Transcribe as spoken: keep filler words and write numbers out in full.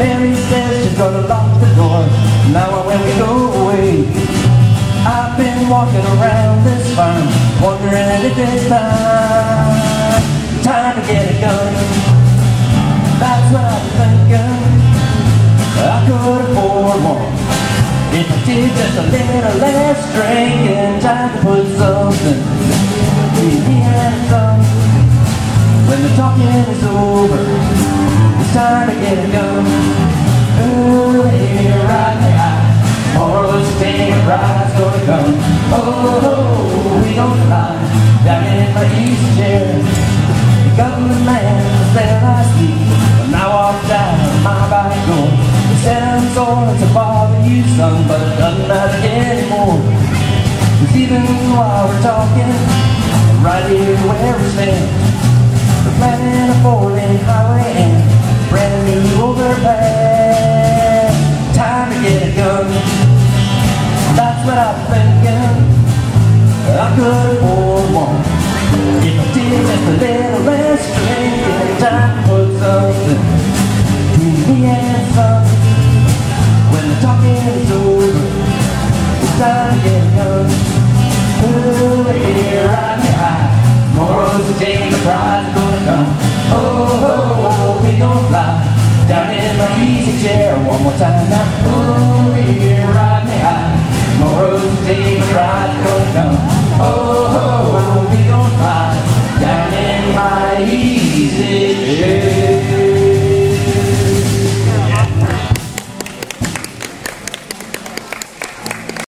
Mary says she's gonna lock the door. Now when we go away, I've been walking around this farm, wondering if it's time, time to get a gun. That's what I'm thinking. I could afford one if I did just a little less drinking. Time to put something in the hands of. When the talking is over, it's time to get a gun. Early right now, tomorrow's day bride's gonna come. Oh, oh, we don't lie. Down in my easy chair, the government man was there last week. When I walked out of my back door, he said I'm sorry to bother you, son, but it doesn't matter anymore. Cause even while we're talking, right here where we stand, we're planning a four-lane highway and brand new overpass. Time to get a gun. That's what I'm thinking. I could afford one if I did just a little less drinking. Time to put something between me and something. When the talking